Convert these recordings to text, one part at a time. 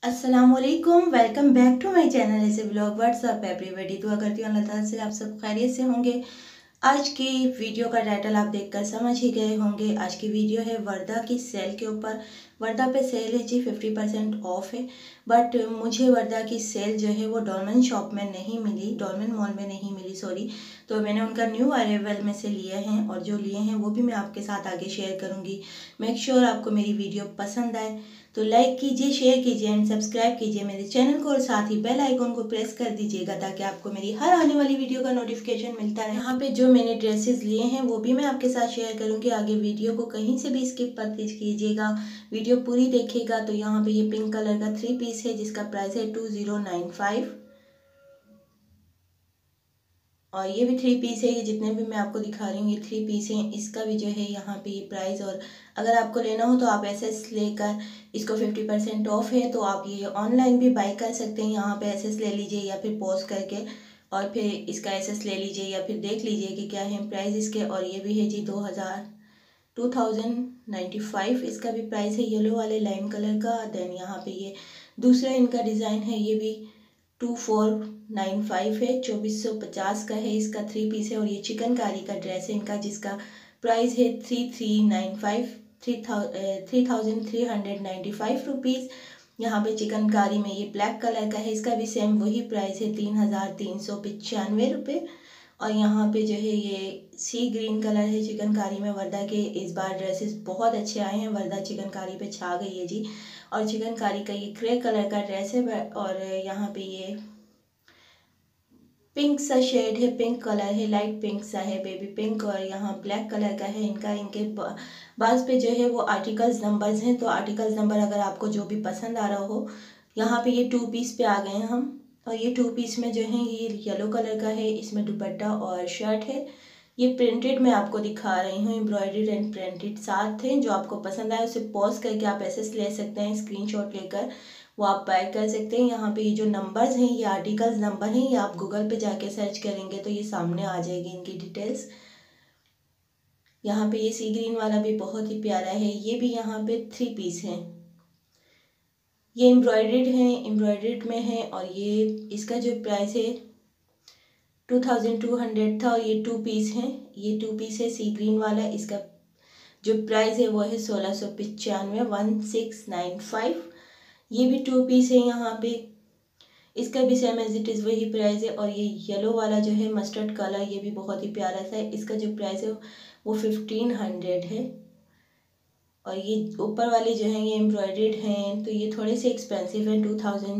अस्सलामुअलैकुम, welcome back to my channel ऐसे blog. What's up everybody, दुआ करती हूँ अल्लाह ताला से आप सब खैरियत से होंगे। आज की वीडियो का टाइटल आप देखकर समझ ही गए होंगे। आज की वीडियो है वर्दा की सेल के ऊपर। वर्दा पे सेल है जी, 50% ऑफ है। बट मुझे वर्दा की सेल जो है वो डॉलमेन शॉप में नहीं मिली, डॉलमेन मॉल में नहीं मिली, सॉरी। तो मैंने उनका न्यू अराइवल में से लिए हैं और जो लिए हैं वो भी मैं आपके साथ आगे शेयर करूँगी। मेक श्योर आपको मेरी वीडियो पसंद आए तो लाइक कीजिए, शेयर कीजिए एंड सब्सक्राइब कीजिए मेरे चैनल को और साथ ही बेल आइकन को प्रेस कर दीजिएगा ताकि आपको मेरी हर आने वाली वीडियो का नोटिफिकेशन मिलता रहे। यहाँ पे जो मैंने ड्रेसेस लिए हैं वो भी मैं आपके साथ शेयर करूँगी। आगे वीडियो को कहीं से भी स्किप मत कीजिएगा, वीडियो पूरी देखिएगा। तो यहाँ पे ये पिंक कलर का 3 पीस है जिसका प्राइस है 2095 और ये भी 3 पीस है। ये जितने भी मैं आपको दिखा रही हूँ ये 3 पीस हैं। इसका भी जो है यहाँ पे ये प्राइस, और अगर आपको लेना हो तो आप एसएस लेकर, इसको 50% ऑफ है तो आप ये ऑनलाइन भी बाई कर सकते हैं। यहाँ पे एसएस ले लीजिए या फिर पॉज करके और फिर इसका एसएस ले लीजिए या फिर देख लीजिए कि क्या है प्राइस इसके। और ये भी है जी 2095 इसका भी प्राइस है, येलो वाले लाइम कलर का। देन यहाँ पे ये दूसरा इनका डिज़ाइन है, ये भी 2495 है, 2450 का है। इसका 3 पीस है और ये चिकनकारी का ड्रेस है इनका जिसका प्राइस है 3395 रुपीज़। यहाँ पे चिकनकारी में ये ब्लैक कलर का है, इसका भी सेम वही प्राइस है 3395 रुपये। और यहाँ पे जो है ये सी ग्रीन कलर है चिकनकारी में वर्दा के। इस बार ड्रेसेस बहुत अच्छे आए हैं, वर्दा चिकनकारी पे छा गई है जी। और चिकनकारी का ये ग्रे कलर का ड्रेस है और यहाँ पे ये पिंक सा शेड है, पिंक कलर है, लाइट पिंक सा है, बेबी पिंक। और यहाँ ब्लैक कलर का है इनका। इनके बाज पे जो है वो आर्टिकल्स नंबर्स हैं, तो आर्टिकल्स नंबर अगर आपको जो भी पसंद आ रहा हो। यहाँ पे ये 2 पीस पे आ गए हैं हम। और ये 2 पीस में जो है ये येलो कलर का है, इसमें दुपट्टा और शर्ट है। ये प्रिंटेड मैं आपको दिखा रही हूँ, एम्ब्रॉयडर्ड एंड प्रिंटेड साथ हैं। जो आपको पसंद आए उसे पॉज करके आप एसेस ले सकते हैं, स्क्रीनशॉट लेकर वो आप बाय कर सकते हैं। यहाँ पे ये जो नंबर्स हैं ये आर्टिकल्स नंबर हैं, ये आप गूगल पे जाके सर्च करेंगे तो ये सामने आ जाएगी इनकी डिटेल्स। यहाँ पे ये सी ग्रीन वाला भी बहुत ही प्यारा है, ये भी यहाँ पे 3 पीस हैं। ये एम्ब्रॉयडर्ड हैं, एम्ब्रॉयडर्ड में है। और ये इसका जो प्राइस है 2200 था और ये 2 पीस हैं। ये 2 पीस है सी ग्रीन वाला, इसका जो प्राइस है वो है 1695 ये भी 2 पीस है यहाँ पे। इसका भी सेम एज इट इज़ वही प्राइस है। और ये येलो वाला जो है मस्टर्ड कलर, ये भी बहुत ही प्यारा सा है। इसका जो प्राइस है वो 1500 है। और ये ऊपर वाले जो हैं ये एम्ब्रॉयडर्ड हैं तो ये थोड़े से एक्सपेंसिव हैं,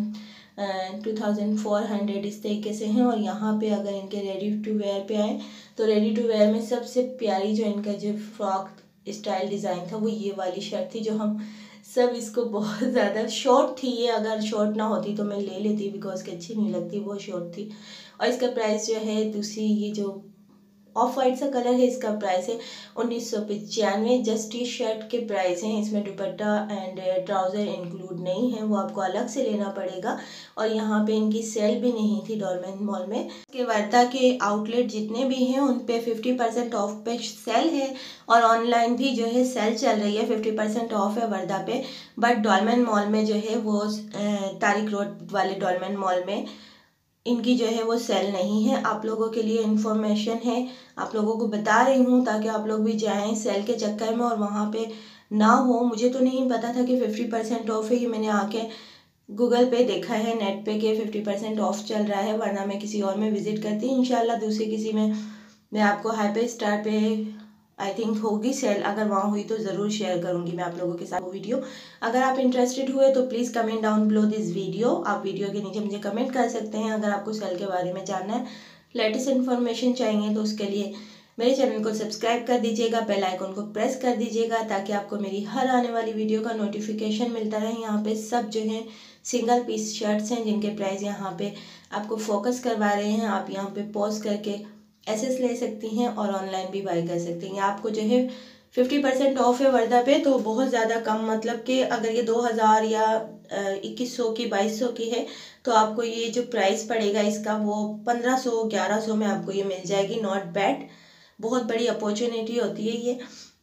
2400 इस तरीके से हैं। और यहाँ पे अगर इनके रेडी टू वेयर पे आए तो रेडी टू वेयर में सबसे प्यारी जो इनका जो फ्रॉक स्टाइल डिज़ाइन था वो ये वाली शर्ट थी, जो हम सब इसको बहुत ज़्यादा शॉर्ट थी ये। अगर शॉर्ट ना होती तो मैं ले लेती बिकॉज की अच्छी नहीं लगती, वो शॉर्ट थी। और इसका प्राइस जो है दूसरी ये जो ऑफ वाइट सा कलर है इसका प्राइस है 1995। जस्ट ये शर्ट के प्राइस हैं, इसमें दुपट्टा एंड ट्राउज़र इंक्लूड नहीं है, वो आपको अलग से लेना पड़ेगा। और यहाँ पे इनकी सेल भी नहीं थी डॉलमेन मॉल में। के वर्दा के आउटलेट जितने भी हैं उन पे 50% ऑफ पे सेल है और ऑनलाइन भी जो है सेल चल रही है, 50% ऑफ है वर्दा पे। बट डॉलमेन मॉल में जो है वो तारिक रोड वाले डॉलमेन मॉल में इनकी जो है वो सेल नहीं है। आप लोगों के लिए इन्फॉर्मेशन है, आप लोगों को बता रही हूँ ताकि आप लोग भी जाएं सेल के चक्कर में और वहाँ पे ना हो। मुझे तो नहीं पता था कि 50% ऑफ है, ये मैंने आके गूगल पे देखा है नेट पे कि 50% ऑफ चल रहा है, वरना मैं किसी और में विज़िट करती। इंशाल्लाह दूसरे किसी में मैं आपको हाइपर स्टार पे आई थिंक होगी सेल, अगर वहाँ हुई तो ज़रूर शेयर करूँगी मैं आप लोगों के साथ वो वीडियो। अगर आप इंटरेस्टेड हुए तो please comment down below this video. आप वीडियो के नीचे मुझे कमेंट कर सकते हैं अगर आपको सेल के बारे में जानना है, लेटेस्ट इन्फॉर्मेशन चाहिए तो उसके लिए मेरे चैनल को सब्सक्राइब कर दीजिएगा, बेल आइकन को प्रेस कर दीजिएगा ताकि आपको मेरी हर आने वाली वीडियो का नोटिफिकेशन मिलता रहे। यहाँ पे सब जो है सिंगल पीस शर्ट्स हैं जिनके प्राइस यहाँ पे आपको फोकस करवा रहे हैं। आप यहाँ पे पॉज करके एसेस ले सकती हैं और ऑनलाइन भी बाई कर सकती हैं। आपको जो है 50% ऑफ है वर्दा पे, तो बहुत ज़्यादा कम, मतलब कि अगर ये 2000 या 2100 की 2200 की है तो आपको ये जो प्राइस पड़ेगा इसका वो 1500 1100 में आपको ये मिल जाएगी। नॉट बैड, बहुत बड़ी अपॉर्चुनिटी होती है ये।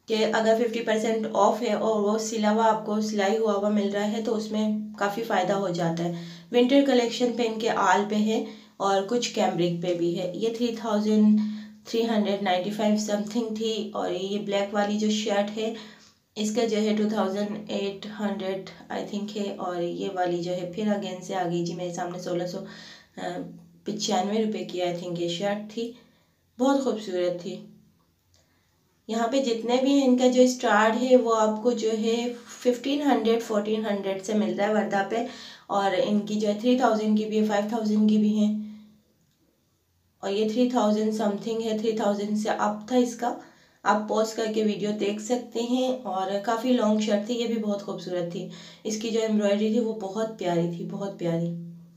कि अगर 50% ऑफ है और वो सिला हुआ आपको सिलाई हुआ मिल रहा है तो उसमें काफ़ी फ़ायदा हो जाता है। विंटर कलेक्शन पे इनके आल पे है और कुछ कैमरिक पे भी है। ये 3395 समथिंग थी। और ये ब्लैक वाली जो शर्ट है इसका जो है 2800 आई थिंक है। और ये वाली जो है फिर अगेन से आ गई जी मेरे सामने 1695 रुपये की आई थिंक ये शर्ट थी, बहुत खूबसूरत थी। यहाँ पे जितने भी हैं इनका जो स्टार्ट है वो आपको जो है 1500 से मिल रहा है वर्दा पे। और इनकी जो है 3000 की भी है, 5000 की भी है और ये 3000 समथिंग है, 3000 से अप था इसका। आप पॉज करके वीडियो देख सकते हैं। और काफ़ी लॉन्ग शर्ट थी, ये भी बहुत खूबसूरत थी। इसकी जो एम्ब्रॉयडरी थी वो बहुत प्यारी थी, बहुत प्यारी।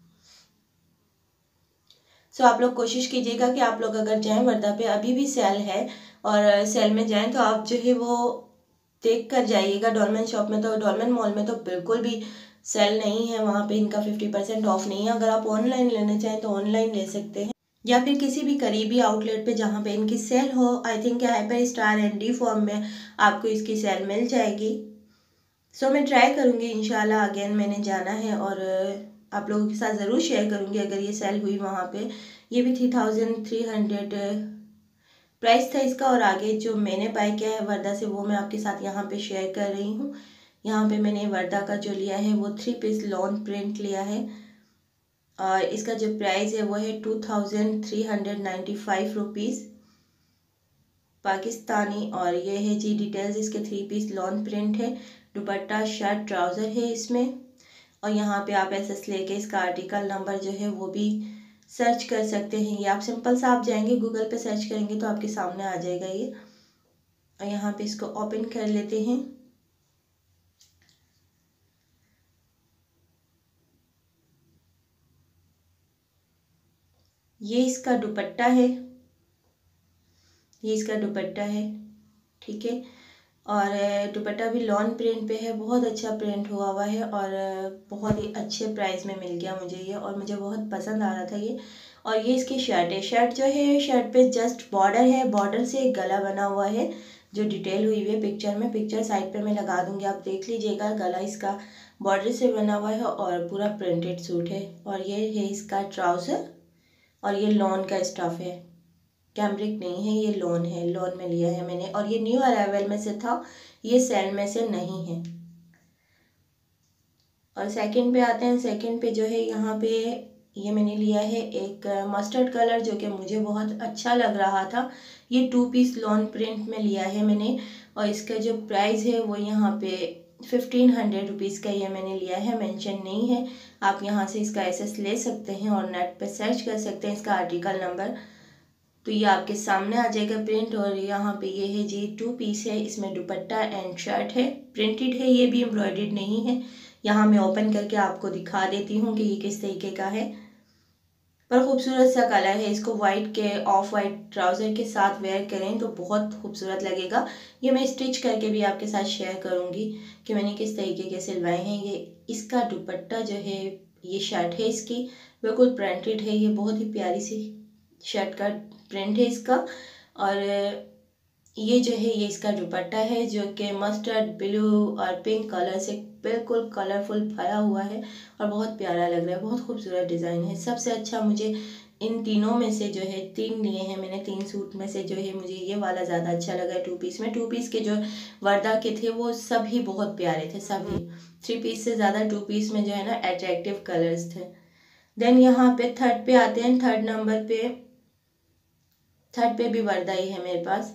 सो आप लोग कोशिश कीजिएगा कि आप लोग अगर जाएं वर्दा पे, अभी भी सेल है और सेल में जाएं तो आप जो है वो देख कर जाइएगा। डॉलमेन शॉप में तो, डॉलमेन मॉल में तो बिल्कुल भी सेल नहीं है, वहाँ पे इनका 50% ऑफ नहीं है। अगर आप ऑनलाइन लेना चाहें तो ऑनलाइन ले सकते हैं या फिर किसी भी करीबी आउटलेट पे जहाँ पे इनकी सेल हो। I think Hyperstar and D form में आपको इसकी सेल मिल जाएगी। सो मैं ट्राई करूँगी इंशाल्लाह, अगेन मैंने जाना है और आप लोगों के साथ ज़रूर शेयर करूँगी अगर ये सेल हुई वहाँ पे। ये भी 3300 प्राइस था इसका। और आगे जो मैंने बाय किया है वर्दा से वो मैं आपके साथ यहाँ पे शेयर कर रही हूँ। यहाँ पे मैंने वर्दा का जो लिया है वो 3 पीस लॉन प्रिंट लिया है और इसका जो प्राइस है वो है 2395 रुपीज़ पाकिस्तानी। और ये है जी डिटेल्स इसके, 3 पीस लॉन प्रिंट है, दुपट्टा शर्ट ट्राउज़र है इसमें। और यहाँ पे आप SS लेके इसका आर्टिकल नंबर जो है वो भी सर्च कर सकते हैं। ये आप सिंपल सा आप जाएंगे गूगल पे सर्च करेंगे तो आपके सामने आ जाएगा ये। और यहाँ पे इसको ओपन कर लेते हैं। ये इसका दुपट्टा है, ये इसका दुपट्टा है, ठीक है। और दुपट्टा भी लॉन प्रिंट पे है, बहुत अच्छा प्रिंट हुआ हुआ है और बहुत ही अच्छे प्राइस में मिल गया मुझे ये और मुझे बहुत पसंद आ रहा था ये। और ये इसकी शर्ट है, शर्ट जो है शर्ट पे जस्ट बॉर्डर है, बॉर्डर से एक गला बना हुआ है जो डिटेल हुई हुई है पिक्चर में। पिक्चर साइड पे मैं लगा दूंगी, आप देख लीजिएगा। गला इसका बॉर्डर से बना हुआ है और पूरा प्रिंटेड सूट है। और ये है इसका ट्राउज़र और ये लॉन का स्टफ है, कैमरिक नहीं है, ये लॉन है, लॉन में लिया है मैंने। और ये न्यू अराइवल में से था, ये सेल में से नहीं है। और सेकंड पे आते हैं। सेकंड पे जो है यहाँ पे ये मैंने लिया है एक मस्टर्ड कलर जो कि मुझे बहुत अच्छा लग रहा था। ये 2 पीस लॉन प्रिंट में लिया है मैंने और इसका जो प्राइस है वो यहाँ पे 1500 रुपीज़ का ये मैंने लिया है, मेंशन नहीं है। आप यहाँ से इसका SS ले सकते हैं और नेट पे सर्च कर सकते हैं इसका आर्टिकल नंबर, तो ये आपके सामने आ जाएगा प्रिंट। और यहाँ पे ये है जी 2 पीस है, इसमें दुपट्टा एंड शर्ट है, प्रिंटेड है, ये भी एम्ब्रॉयडर्ड नहीं है। यहाँ मैं ओपन करके आपको दिखा देती हूँ कि ये किस तरीके का है, पर खूबसूरत सा कलर है। इसको वाइट के ऑफ वाइट ट्राउज़र के साथ वेयर करें तो बहुत खूबसूरत लगेगा। ये मैं स्टिच करके भी आपके साथ शेयर करूँगी कि मैंने किस तरीके के सिलवाए हैं। ये इसका दुपट्टा जो है, ये शर्ट है इसकी, बिल्कुल प्रिंटेड है, ये बहुत ही प्यारी सी शर्ट का प्रिंट है इसका। और ये जो है ये इसका दुपट्टा है जो कि मस्टर्ड ब्लू और पिंक कलर से बिल्कुल कलरफुल भरा हुआ है और बहुत प्यारा लग रहा है, बहुत खूबसूरत डिज़ाइन है। सबसे अच्छा मुझे इन तीनों में से जो है, 3 लिए हैं मैंने, 3 सूट में से जो है मुझे ये वाला ज़्यादा अच्छा लगा है 2 पीस में। 2 पीस के जो वर्दा के थे वो सभी बहुत प्यारे थे, सभी। 3 पीस से ज़्यादा 2 पीस में जो है ना अट्रैक्टिव कलर्स थे। देन यहाँ पे थर्ड पे आते हैं। थर्ड नंबर पे, थर्ड पे भी वर्दा ही है मेरे पास।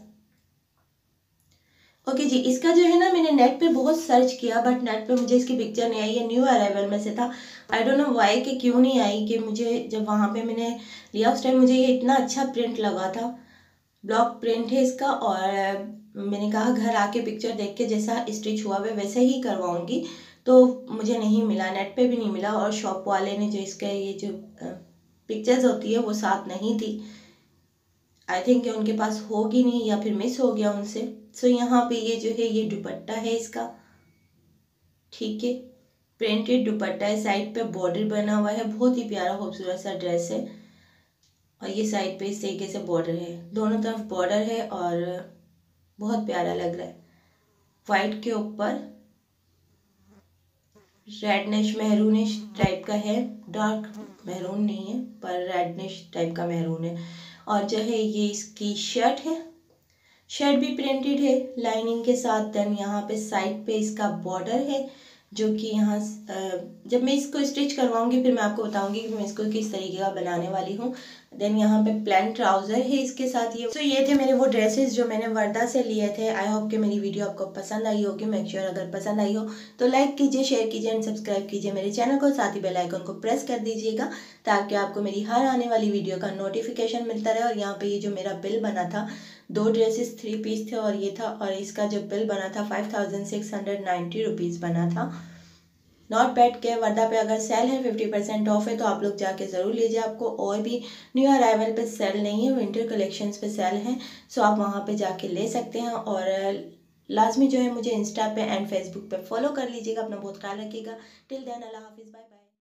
ओके जी, इसका जो है ना मैंने नेट पे बहुत सर्च किया बट नेट पे मुझे इसकी पिक्चर नहीं आई। ये न्यू अराइवल में से था, आई डोंट नो वाई कि क्यों नहीं आई। कि मुझे जब वहाँ पे मैंने लिया उस टाइम मुझे ये इतना अच्छा प्रिंट लगा था, ब्लॉक प्रिंट है इसका। और मैंने कहा घर आके पिक्चर देख के जैसा स्टिच हुआ है वैसे ही करवाऊँगी, तो मुझे नहीं मिला, नेट पे भी नहीं मिला। और शॉप वाले ने जो इसका ये जो पिक्चर्स होती है वो साथ नहीं थी, आई थिंक उनके पास होगी नहीं या फिर मिस हो गया उनसे। सो यहाँ पे ये जो है ये दुपट्टा है इसका, ठीक है, प्रिंटेड दुपट्टा है, साइड पे बॉर्डर बना हुआ है, बहुत ही प्यारा खूबसूरत सा ड्रेस है। और ये साइड पे इस तरीके से बॉर्डर है, दोनों तरफ बॉर्डर है और बहुत प्यारा लग रहा है। वाइट के ऊपर रेडनिश मैहरूनिश टाइप का है, डार्क मैरून नहीं है पर रेडनिश टाइप का मैरून है। और जो है ये इसकी शर्ट है, शर्ट भी प्रिंटेड है लाइनिंग के साथ। देन यहाँ पे साइड पे इसका बॉर्डर है जो कि यहाँ जब मैं इसको स्टिच करवाऊंगी फिर मैं आपको बताऊंगी कि मैं इसको किस तरीके का बनाने वाली हूँ। देन यहाँ पे प्लेन ट्राउज़र है इसके साथ ये। तो ये थे मेरे वो ड्रेसेस जो मैंने वर्दा से लिए थे। आई होप कि मेरी वीडियो आपको पसंद आई होगी। मेक श्योर अगर पसंद आई हो तो लाइक कीजिए, शेयर कीजिए एंड सब्सक्राइब कीजिए मेरे चैनल को, साथ ही बेल आइकन को प्रेस कर दीजिएगा ताकि आपको मेरी हर आने वाली वीडियो का नोटिफिकेशन मिलता रहे। और यहाँ पे ये जो मेरा बिल बना था, 2 ड्रेसेस 3 पीस थे और ये था, और इसका जो बिल बना था 5690 रुपीज़ बना था। नॉट बैड के वर्दा पे अगर सेल है 50% ऑफ है तो आप लोग जाके ज़रूर लीजिए। आपको और भी न्यू अराइवल पे सेल नहीं है, विंटर कलेक्शंस पे सेल हैं, सो आप वहाँ पे जाके ले सकते हैं। और लाजमी जो है मुझे इंस्टा पे एंड फेसबुक पे फॉलो कर लीजिएगा। अपना बहुत ख्याल रखिएगा। टिल देन अल्लाह हाफिज़, बाय बाय।